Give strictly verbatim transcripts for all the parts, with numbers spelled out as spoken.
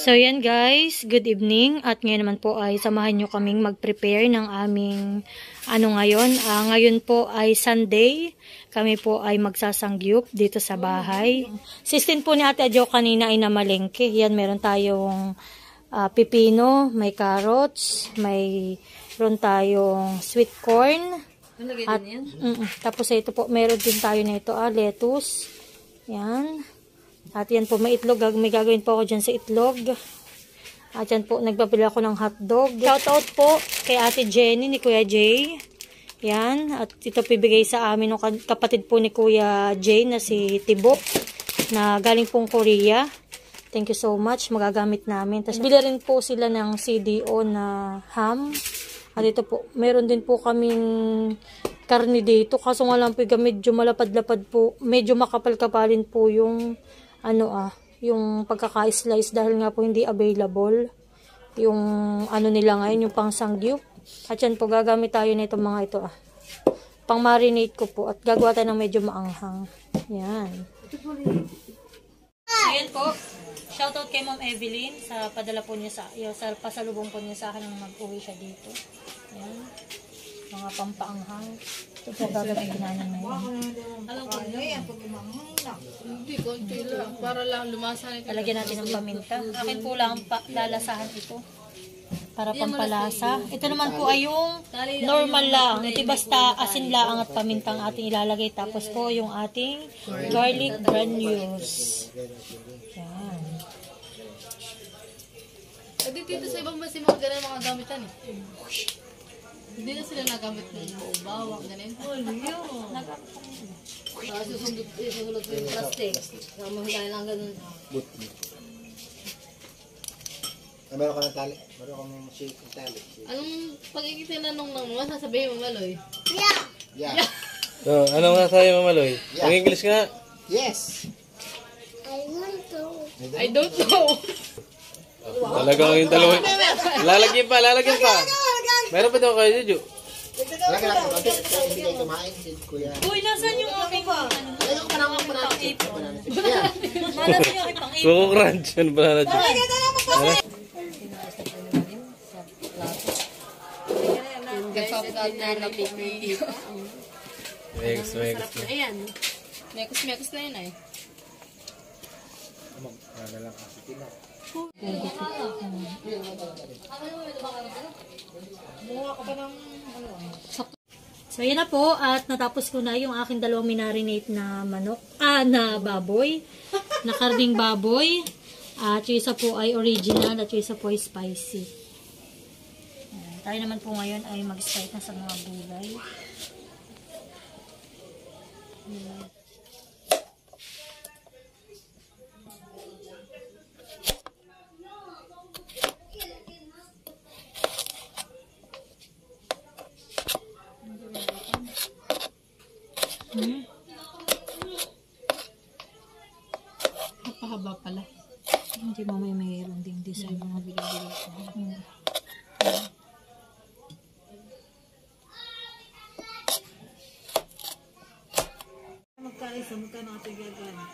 So yan guys, good evening at ngayon naman po ay samahan nyo kaming mag-prepare ng aming ano ngayon. Uh, ngayon po ay Sunday, kami po ay magsasangyup dito sa bahay. Sistin po ni Ate Adjo kanina ay namalengke. Yan, meron tayong uh, pipino, may carrots, may meron tayong sweet corn. At, mm -mm, tapos ito po, meron din tayo na ito, ah, lettuce. Yan. At yan po, may itlog. May gagawin po ako dyan sa itlog. At yan po, nagbabili ako ng hotdog. Shout out po kay Ate Jenny ni Kuya Jay. Yan. At ito pibigay sa amin ng kapatid po ni Kuya Jay na si Tibok na galing pong Korea. Thank you so much. Magagamit namin. Tapos bili rin po sila ng C D O na ham. At ito po, meron din po kaming karne dito. Kaso nga lang po, medyo malapad-lapad po. Medyo makapal-kapalin po yung ano ah, yung pagkaka-slice dahil nga po hindi available yung ano nila ngayon, yung pang sangyup. At yan po, gagamit tayo na itong mga ito ah. Pang marinate ko po at gagawa tayo ng medyo maanghang. Yan. Ayan po. Shoutout kay Ma'am Evelyn sa padala po niya sa, yung, sa pasalubong po niya sa akin nang mag-uwi siya dito. Ayan. Mga pampaanghang. Ito po gagawin namin ngayon. Alam ko na yan, pag umanghang lang. Hindi, konti lang. Para lang lumasan. Talagyan natin ng paminta. Akin po lang pa lalasahan ito. Para pampalasa. Ito naman po ay yung normal lang. Ito basta asin lang at pamintang ating ilalagay. Tapos po yung ating garlic granules. Yan. Hindi dito sa ibang basi mga ganun mga gamitan eh. Hindi na sila nagamit ng bawang, ganun. Oh, yun. Nagamit kami. Para susundot susulot ko yung plastic. Kaya mahulay lang ganun. Ah, meron ka ng tali? Meron ka ng shake ng tali? Anong pag-ikitinanong ng mga sasabihin mo, Maloy? Yeah! Yeah! So, ano nga sa'yo, Mamaloy? Yeah. Pag-English nga? Yes! I don't know. I don't know. Talagang yung dalawa. Lalagyan pa, lalagyan pa. Meron pa daw kayo, Juju. Lagi natin konti. Hindi kayo kumain, si Kuya. Uy, nasan yung aking pang Ayun ka naman pa natin. Yeah! nasan yung aking pang Coco Crunch. Ano ba na, Juju? Megas, megas. Ayan. Mekos-mekos na yun ay. Ano lang kasi tina. So, yan na po. At natapos ko na yung aking dalawang minarinate na manok. Ah, na baboy. Na karning baboy. At yung isa po ay original. At yung isa po ay spicy. Ayan. Tayo naman po ngayon ay mag-start na sa mga gulay. Ayan. Hmm. Napahaba pala. Hindi mo may mayroon ding design mga bilog-bilog ko. Hmm. Magkaisa, magkano ito gagana?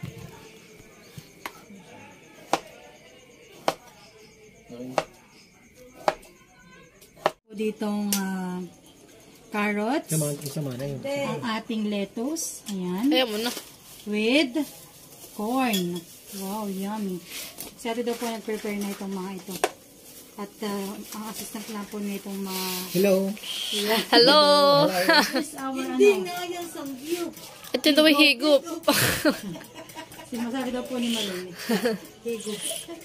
Ditong uh, carrots. Sama na yun. Ang ating lettuce. Ayan. Ayan mo na. With corn. Wow, yummy. Si ate daw po nag-prepare na itong mga ito. At uh, ang assistant lang po na itong mga... Hello! Yeah. Hello! This is our ano. Ito daw ay higup. Sinasabi daw po ni Maloy. Higup.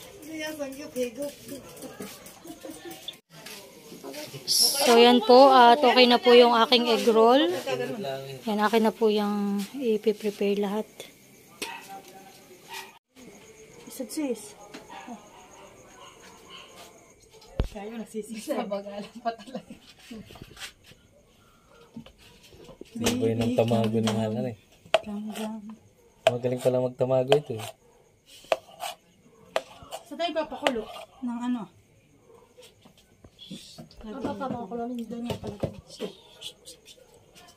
So yan po, at okay na po yung aking egg roll. Yan, akin na po yung ipiprepare lahat. Isad sis. Kayo nagsisisa. Bagalan pa talaga. Boy ng tamago ng halan eh. Magaling pala magtamago ito eh. Sa tayo papakulo ng ano? Papapakulo ng doon niya pala.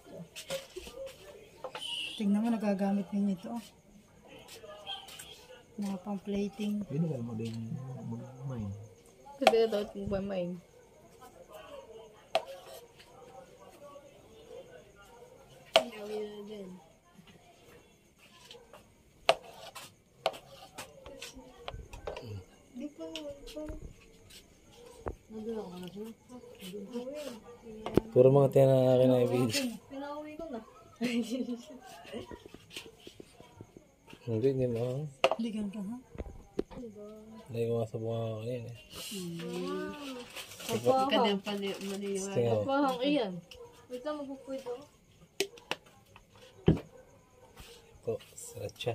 Tingnan mo, nagagamit niyo ito. Na pang plating. Binigyan mo din mag-mine. Kasi daw kung ba may. Puro mga tiyan na akin na ibig. Pinauwi ko na. Hindi, hindi mo. Ligan ka, ha? Hindi ko nga sa bunga ko kanina. Kapahang. Tingnan mo. Kapahang iyan. Wait lang, magpupuit ako. Ito, sriracha.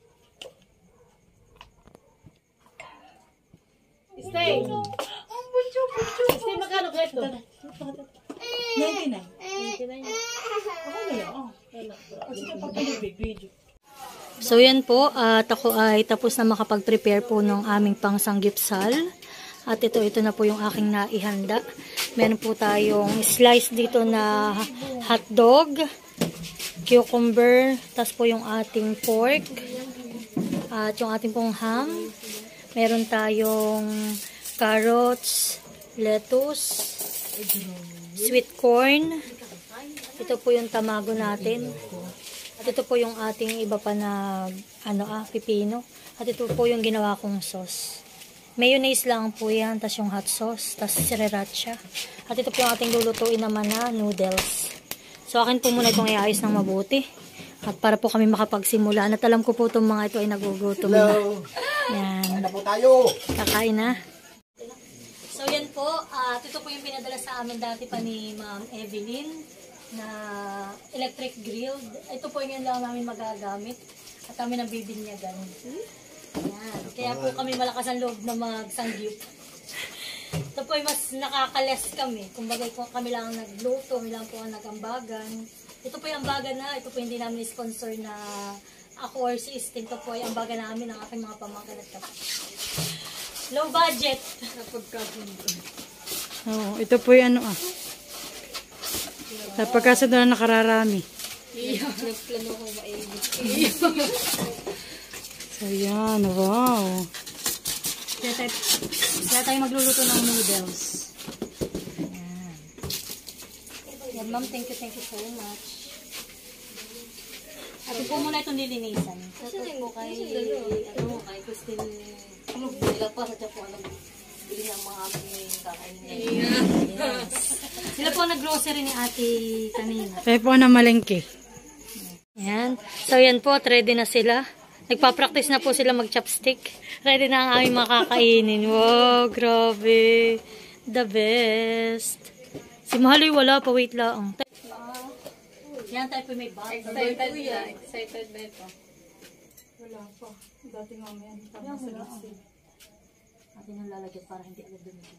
Stay! Ang buncho, buncho! Stay, magkano ka ito? ninety-nine. ninety-nine. Ako na lang, oh. Kasi kapag pinag-video. So yan po, at ako ay tapos na makapag-prepare po ng aming pangsanggipsal. At ito, ito na po yung aking naihanda. Meron po tayong slice dito na hotdog, cucumber, tas po yung ating pork, at yung ating pong ham. Meron tayong carrots, lettuce, sweet corn. Ito po yung tamago natin. At ito po yung ating iba pa na ano ah, pipino. At ito po yung ginawa kong sauce. Mayonnaise lang po yan, tas yung hot sauce, tas sriracha. At ito po yung ating lulutuin naman na noodles. So akin po muna itong iayos ng mabuti. At para po kami makapagsimula. At alam ko po itong mga ito ay nagugutom na. Yan. Ano po tayo? Kakain na. So yan po, at ito po yung pinadala sa amin dati pa ni Ma'am Evelyn na electric grill. Ito po yung lang namin magagamit at kami nang bibinyagan. Yan. Kaya po kami malakas ang loob na magsangyup. Ito po yung mas nakakales kami. Kumbaga po kami lang ang nagluto, kami lang po ang nagambagan. Ito po yung ambagan na, ito po hindi namin sponsor na ako or si Istin. Ito po yung ambagan namin ng aking mga pamangkin at kapatid. Low budget. Oo, ito po yung ano ah. Sa pagkasa doon na nakararami. Iya, nagplano ko maibig. So yan, wow. Kaya tayo, kaya tayo magluluto ng noodles. Yan. Yan, ma'am. Thank you, thank you so much. At po muna itong lilinisan. Kasi po kay, ano, kay Christine, nila pa sa Japan, bili ng mga aming kakainin niya. Yes. Sila po nag-grocery ni ate kanina. Tayo po na malengke. Yan. So yan po, ready na sila. Nagpa-practice na po sila mag-chopstick. Ready na ang aming makakainin. Wow, grabe. The best. Si Mahaloy wala pa, wait lang. Yan tayo po may bag. Excited siya. Excited na ito. Wala pa. Dati nga may ano. Yan, wala. Atin yung lalagyan para hindi agad dumigil.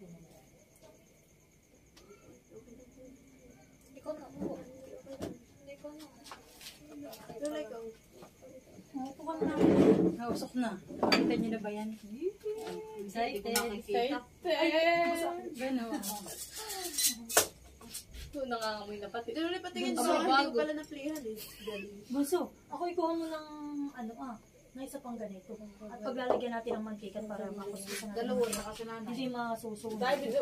Ikaw na po. Ikaw na. Lola, ikaw. Ito ka na. Nausok na. Nakita niyo na ba yan? Excited. Excited. Gano'n. Ito, nangangamoy na pati. Ito ulit patingin sa hindi ko pala na-playhan eh. Bunso, ako ikuha mo ng ano ah, na isa pang ganito. At paglalagyan natin ng mantika para makuskusan natin. Dalawa na kasi nanay. Hindi masusunod. Dahil video.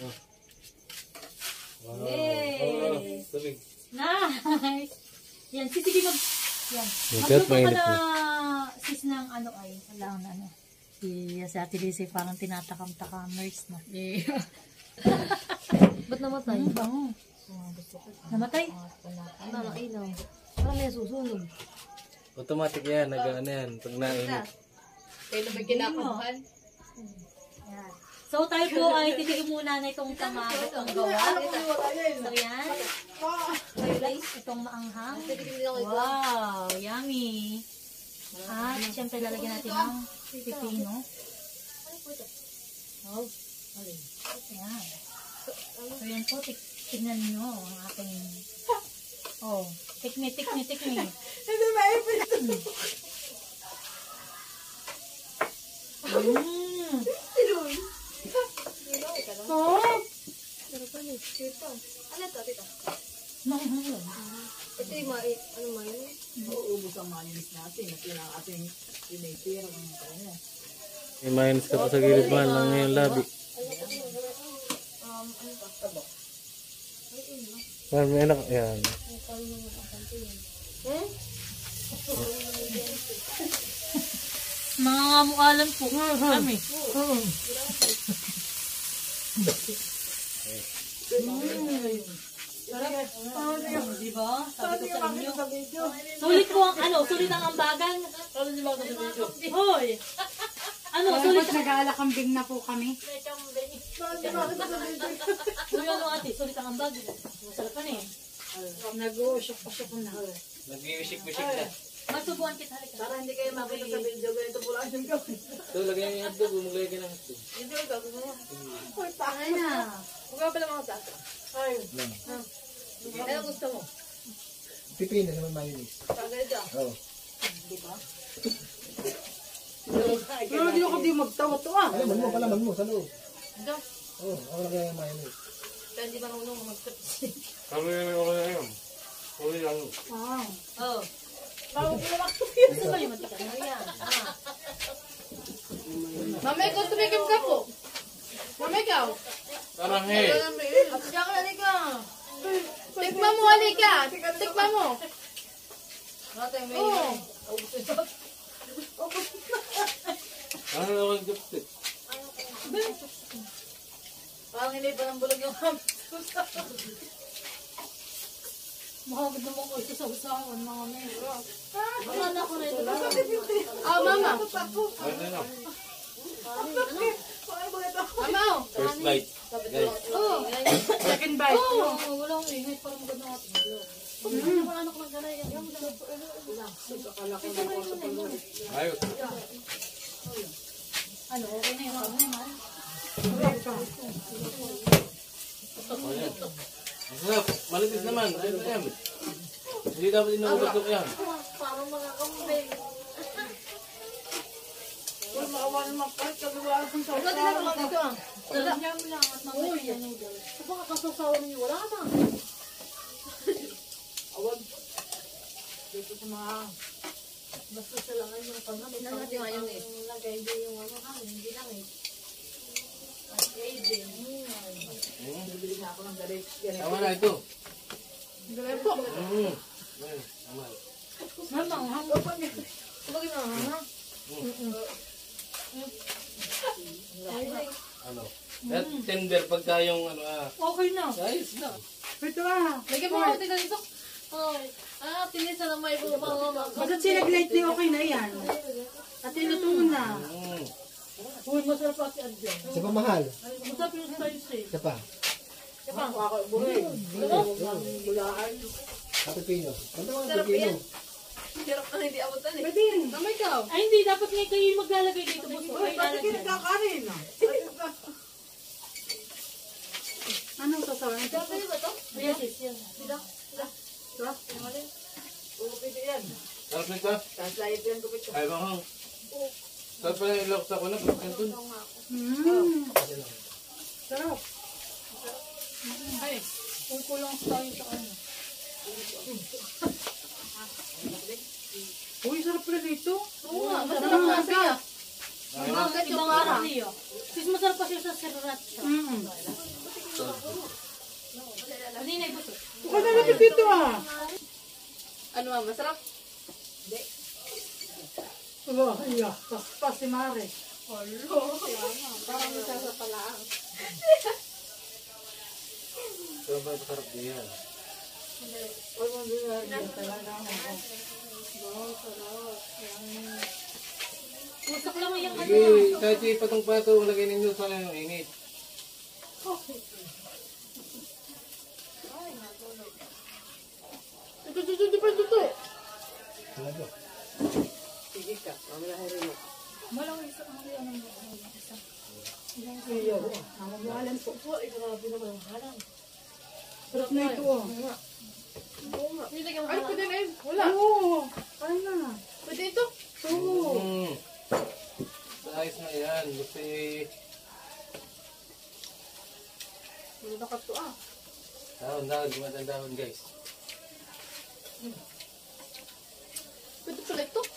Wow. Yay! Oh, tubig. Nice! Yan, sige mag... Yan. Ikaw, Magluto ka mainit na na. sis ng ano ay, wala na ano. Si, si Ate Lizzie parang tinatakam-takamers na. Yeah. Ba't namatay? Ang bango. Namatay? Ano lang ilaw? Parang may susunog. Automatic yan, nag-ano yan. Pag nainit. Kaya na may kinakabahan. Yan. So tayo po ay titigil muna na itong tamago ang gawa. So yan. Itong maanghang. Wow, yummy. At siyempre lalagyan natin ng pipino. Oh, yan. So yan po, tik tignan nyo ang ating... Oh, tikmi, tikmi, tikmi. Hindi ba ipin? Mmm. Oh! Ano ito, tita? Mahal. Ito yung ma- ano ma yun? May mayonnaise ka pa sa gilid man lang yung labi. Yan, may anak. Yan. Mga ngamukalan po kami. Diba? Sabi ko sa inyo. Sulit po ang ano, sulit ang ambagan. Hoy! Ano, sulit ang... Nag-aalakambing na po kami. Uy, ano ate, sulit ang ambagan. Masarap pa na eh. Nag-uusok-usok na. Nag-iwisik-wisik na. Masubuan kita, halika. Para hindi kayo mapunta sa video, ganito po lang yung gawin. So, lagyan niyo yung hotdog. Maglagay ka ng hotdog. Hindi ko gagawin mo. Ay na. Huwag ka pala mga tata. Ay. Ano gusto mo? Pipino naman mayonnaise. Tagay dyan. Oo. Pero hindi ako di magtawa-tawa. Palaman mo, palaman mo sa loob. Dyan. Oo, ako lagay yung mayonnaise. Kaya hindi marunong mag-tapos. Kami yung okay na yun. Uli lang. Ah. Oo. Bago ko lang ako yun. Gusto ba yung matagal mo yan? Mamay ko, tumikim ka po. Mamay ka. Parang eh. Diyan ka, halika. Tikma mo, halika. Tikma mo. Natay, may Oo. Ano naman gupit? Parang hindi pa ng bulag yung hampas. Makagod naman ko ito sa usawan, mga mero. Wala na ako na ito. Ah, mama. Ano na? Mama, oh. First bite. Guys. Oh. Second bite. Oo, wala akong ingay. Parang magod na ako. Hindi mo anak magdanay. Ayos. Ano, okay na yung ano naman. Ayan. Ang sarap. Malipis naman. Ayun na yan. Hindi dapat inuugat yan. Parang mga kambing. Uy, makawan naman pa. Kagawa kong sa Wala din ako lang dito ah. Alam niya mo lang at mamaya yan yung girl. Sa mga kasasawa ninyo, wala ka na. Awag. Dito sa mga... Basta sa langan yung pangam. Ito natin ngayon eh. Lagay din yung ano ha. Hindi lang eh. Okay din. Bibili na ako ng galit. Tama na ito. Galit po. Mm. Ayun, tama. Mama, ang hanggang pa niya. Sabagay na ha. Ano? At tender pagka yung ano ah. Okay na. Ayos na. Ito ah. Lagyan mo ako tingnan dito. Ay. Ah, tinisa na may buong pangama. Basta sinag-light na okay na yan. At tinutungo na. Mm. Uy, masarap pa si Adjan. Isa pa mahal. Masarap yung spice eh. Isa pa. Sa pipino. Ano ang Sarap pipino? yan. Hirap na hindi abutan eh. Pwede rin. Tama ikaw. Ay, hindi. Dapat nga kayo yung maglalagay dito. Buso. Ay, lalagyan. Kakarin ah. Anong sasawa nito? Sarap na ba ito? Yes, yes, yes. Sida. Sida. Sida. Yung alin? Upit yan. Sarap nito. Translate yan kupit ko. Ay, baka. Sarap pala yung ilok sa kuna. Pagkan dun. Hmm. Sarap. Ay, kung kulang tayo sa ano. Uy, sarap pala dito. Oo nga, masarap nga siya. Bakit yung parang niyo? Sis, masarap pa siya sa sriracha. Mm. Ano yung naibuso? Bukod na natin dito ah. Ano nga, masarap? Aba, iya. Pa si Mare. Parang masarap sa palaang. Sarap ba ito sarap din yan? Usak lang yung ano. Sige, kahit yung patong-patong lagay ninyo sa yung init. Ito, ito, ito, ito, ito. Talaga. Walang isa. Ano yung ano isa? Namamuhalan po. Ay, grabe naman ang halang. Sarap na ito oh. Nilagyan mo. Ay, pwede na yun. Wala. Oo. Kaya na. Pwede ito. Oo. Mm. Ayos na yan. Gusto yung Wala na kato ah. dahon, dahon, gumatang dahon guys. Pwede Sulit to.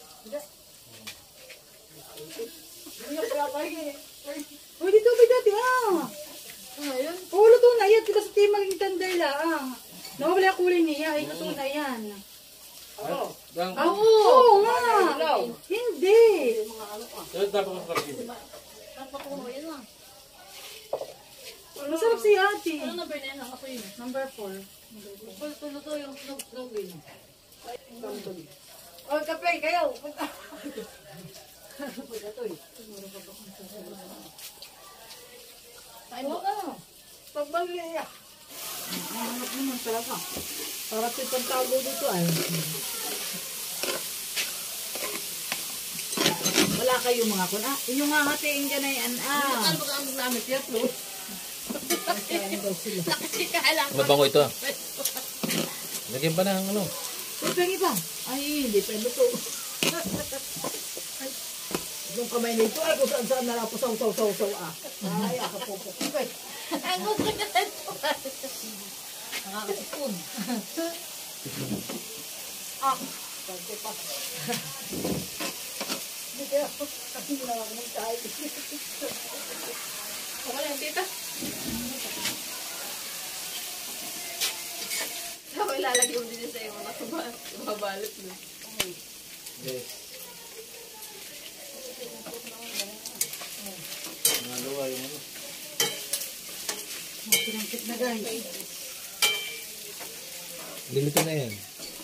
Uy, dito ba dati ah? Ano yun? Oo, luto na yan. Kasi di maging tanday lang. Nawawala yung kulay niya. Ay, luto na yan. Oo. Ah, oo nga. Hindi. Napatuno yan lang. Masarap si ate. Ano number na yan? Ako yun. Number four. Tulo to yung login. Oh, kape, kayo. Ano ka? Pagbali niya. Ang hanap naman talaga. Para pitang tago dito ay. Wala kayo mga kun. Ah, inyong hahatiin dyan na yan. Ah. Ano ba ang namin? Kaya pro. Nakikikalang. Mabango ito ah. Lagyan pa na ang ano. Pwede pa. Ay, hindi pa luto. Yung kamay nito ay kung saan saan nalapasaw saw saw saw ah. Ay, akapopo. Ang gusto ka na ito. Nakakasipon. Ah, pwede pa. Hindi kaya, kasi ginawa ko ng kahit. Wala yung tita. Ako ilalagay mo din sa iyo. Mababalot mo. Yes. Mga luwa yung ano. Pinangkit na guys. Lilito na yan.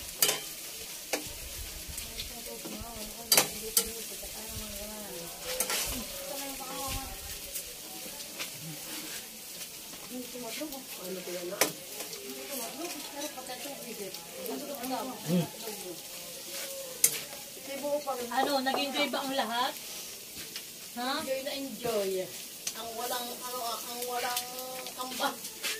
Ano, nag-enjoy ba ang lahat? Ha? Enjoy na enjoy. Ang walang, ano, ang walang kambang.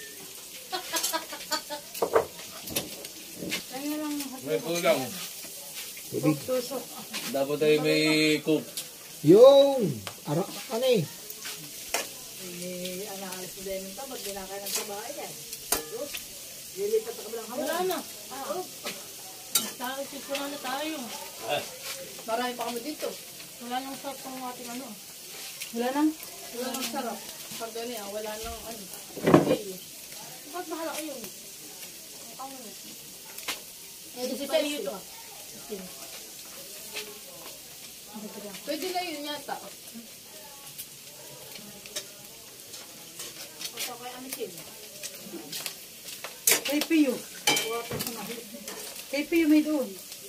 May kulang. Tubig. Dapat tayo may cook. Yung! Arak ka na eh. Eh, ang nakalis ko din yung tabag, dinakay ng tabahay yan. Lilipat sa kabilang Wala haba. na. Tayo, sipura na tayo. Marami pa kami dito. Wala nang sarap pang ating ano. Wala nang. Wala nang sarap. Pag gano'n yan, wala nang ano. Okay. Bakit bahala kayo? Ang ano. Eh, si Tayo ito. Pwede na yun yata. Kay Pio. Kay Pio may doon.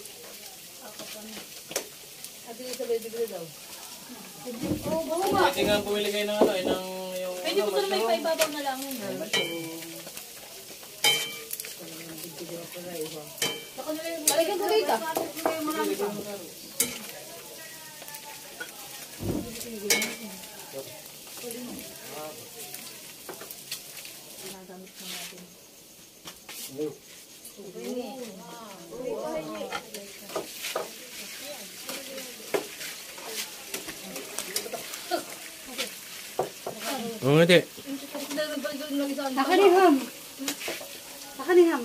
At yung sa baby girl daw. Oo, bawa ba? Pwede nga pumili kayo ng ano, eh, ng yung... Pwede mo ito may paibabaw na lang yun. Balikan ko dito. Oo, hindi. Nakaniham. Nakaniham.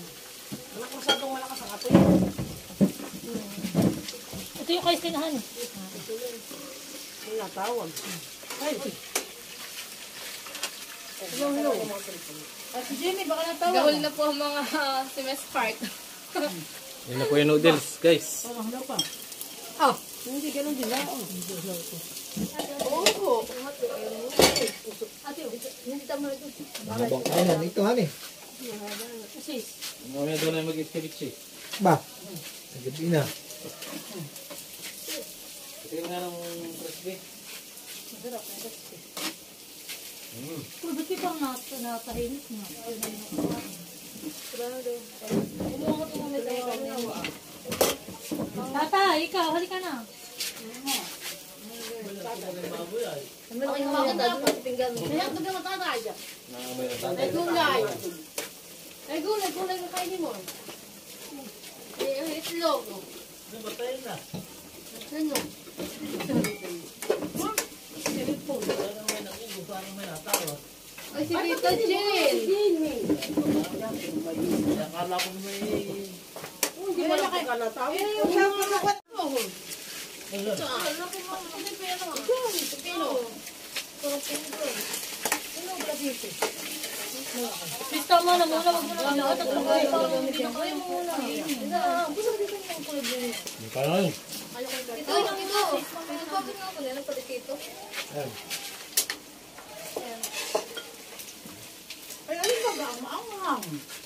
Ito yung kayo sinahan. Wala tawag. Ay, hello, hello. Ah, si Jenny, baka natawag. Gawal na po ang mga uh, semester part. Yan na po yung noodles, guys. Parang hello pa. Ah, hindi ganun din lang. Oo. Mahabang kainan. Ito han eh. Sis. Mamaya doon na mag-iskabitsi. Ba? Nagabi na. Ito nga ng crispy. Mm. Uy, ba't ibang nasa, natahimik na? Tata, ikaw, halika na. Malaking mga doon sa pinggan. Kaya ito na matatay dyan. Nakakabay na Ay, tatay. gulay. Ay, gulay. Gulay na kainin mo. Ay, ay, itlog. Ano? Ay, si Tita Jill. Hindi malaki ka na tao. Please, tama na muna. Wag mo na kami at magay. Hindi ka lang. Ito, ito, ito. Nagpapit nga ako nila, nagpalit ito. Ayan. Ay, alin ba ba? Maanghang.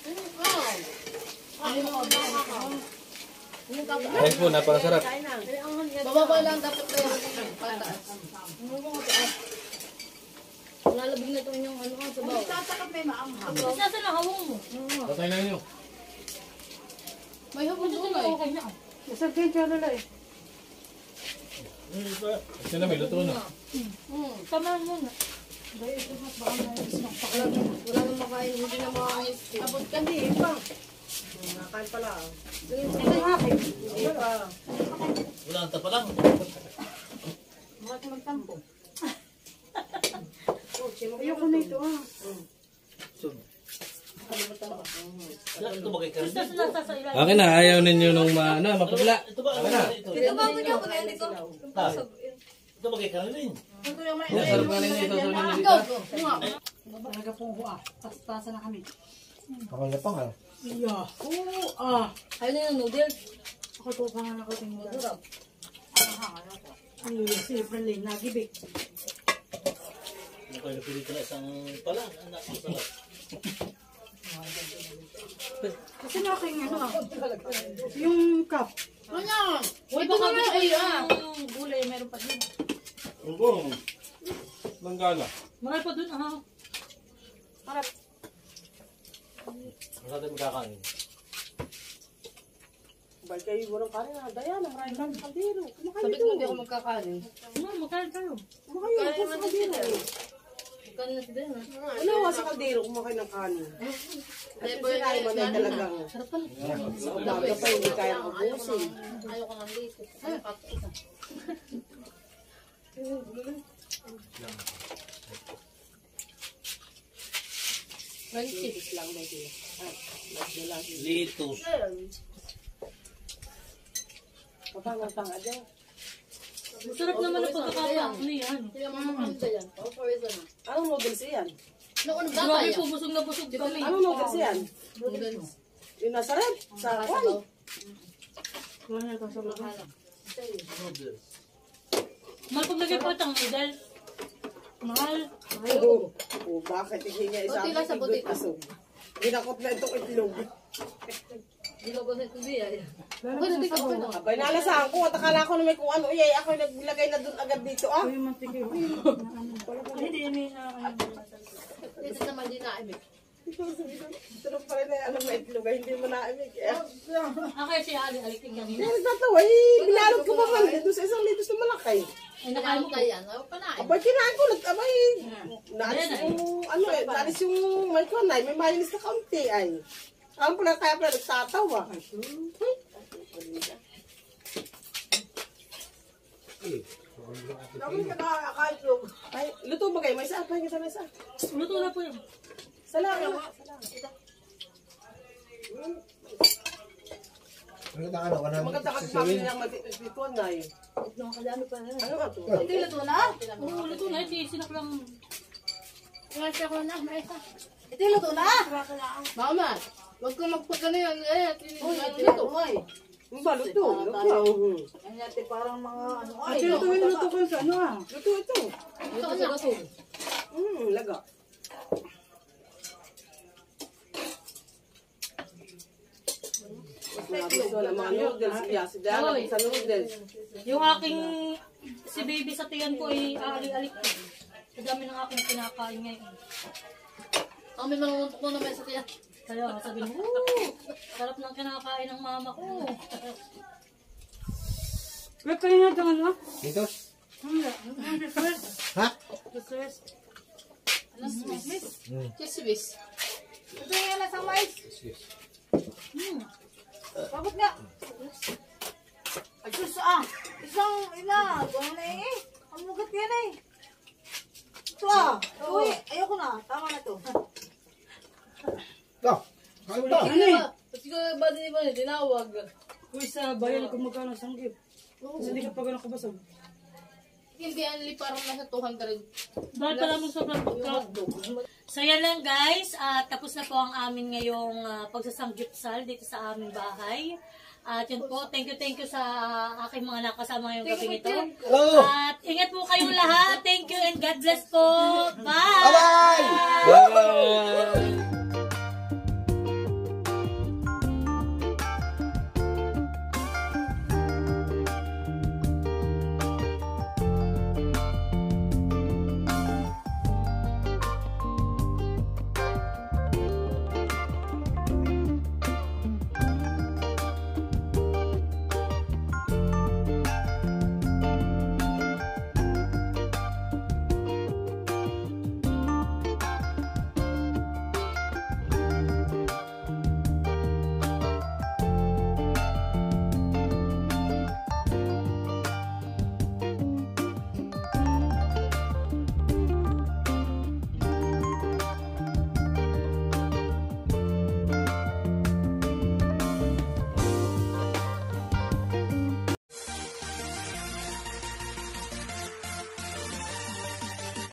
Ayun po, napakasarap. Bababa lang dapat kayo pataas. Lalabig na ito yung ano ang sabaw. Tatakap may maanghang. Please, nasa na hawang mo? Patay na ninyo. May hapon doon ay. Isang kayo lala eh. Kasi na, may luto na. Tama muna. Wala nang makain, hindi na makakais. Abot ka di, iba. Nakain pala. Ito nga kayo. Hindi pa. Wala ang tapa lang. Bakit magtampo? Ayoko na ito ah. Ito ba kay Please, Karen? nasa nasa sa ilalim. Akin na, ayaw ninyo nung ma... Ano, mapagla. Ito ba? Akin na. Ito ba mo niyo ako na dito? Ah, Ito ba kay Karen? Yan, sarap nga ninyo. Ito, sarap ninyo Go, dito. go. Talaga pong hua. Pastasa na kami. Ako na pang ah. Iya. Oo ah. Ayaw na yung noodles. Ako to pa nga nakating mo. Masarap. Ang lula si Berlin, nagibig. Ano kayo napili ka na isang pala? Anak ko pala. Kasi naking ano ah. Yung cup. Ano yan? Uy, baka gusto ko yung gulay. Meron pa din. Oo. Langgana. Marami pa dun, ah. Ano natin magkakain? Bal kayo walang kanin na. Diana, maraming kami kaldero. Kumakain Sabi ko ito. hindi ako magkakain. Ano, magkain tayo. Kumakain ito sa kaldero. Magkano na si Ben, ha? Ano nga sa kaldero kumakain ng kanin? Ay, Kasi sinabi mo na talagang Sarap pala. sa umaga pa hindi kaya ubusin. Ayaw ko ng dito. Ayaw ka isa. Friendship lang may kaya. Litos. Patang-tanga dyan. Masarap naman ang pagkakataon. Ano yan? Hindi mo makakanta yan. Ako pa isa na. Anong noodles yan? Noon, bata Grabe yan. po, busog na busog kami. Anong noodles yan? Noodles. Yung nasa red? Sa Nakasabaw. kwan? Mahal pag lagay pa itang idol. Mahal. Oo. Oh, bakit hindi niya isa Buti lang sa buti. asog? Ginakot na itong itlog. Hindi ko ba sa tubi ay. Ako na di ka pa na. Abay, nalasahan ko. At akala ko na may kung ano. Iyay, ako yung naglagay na dun agad dito. Ah, Hindi, hindi na. Ito naman din naimik. sarap pa rin na alam na itlog. Ay, hindi mo naimig. Eh, Ah, kaya si Ali, alikin kanina. Kaya nagtatawa. Eh, binalot ko pa man. Doon sa isang litos na malaki. Ay, nakain mo Kaya mo yan. Ayaw pa na. Abay, kinain ko. Nag- Abay, naalis yung, ano eh, naalis yung, may kwan ay, may mayonnaise na kaunti ay. Alam pala, kaya pala nagtatawa. Uy. Dami ka nakakakain yung. Ay, luto ba kayo? May isa? Pahinga sa mesa. Luto na po yun. Salamat. Ano ka ano? Ano? Maganda ka sa pamilya ng matituan na eh. Ano ka to? Ito yung luto na. Oo, luto na. Ito, sinak lang. Ngasya ko na. Maisa. Ito yung luto na. Mama. Huwag ko magpagano yan. Eh, ito yung luto. Ang ba, luto? Luto. Parang mga ano. At luto yung luto ko sa ano ah. Luto ito. Luto sa luto. Hmm, laga. Mga gusto na mga noodles. Kaya si Diana Oy. sa noodles. Yung aking, si baby sa tiyan ko ay aali-alik ko. Sa dami ng aking kinakain ngayon. Ang may manguntok ko naman sa tiyan. Kaya sabi mo, "Ooh, sarap ng kinakain ng mama ko." Wait, kayo nga ito ano? Litos? Hmm, Ha? Ano Miss? Kisibis. Ito yung nasa mais. hmm. Bakit nga? Ay, sus ah. Isang ina. Buwan na eh. Ang mugat yan eh. Ito ah. Uy, ayoko na. Tama na to. Ito. Ano ito? Ano eh? Kasi ko ba din ba tinawag? Uy, sa bayan kung magkano sanggip. Kasi hindi ka pa gano'n kabasag. Hindi, only parang nasa two hundred. Dahil pala mo sobrang crowd. So yan lang guys, at tapos na po ang amin ngayong uh, pagsasangyupsal dito sa aming bahay. At yun po, thank you, thank you sa aking mga nakasama ngayong gabi nito. Hello! At ingat po kayong lahat. Thank you and God bless po. Bye! Bye-bye! Bye!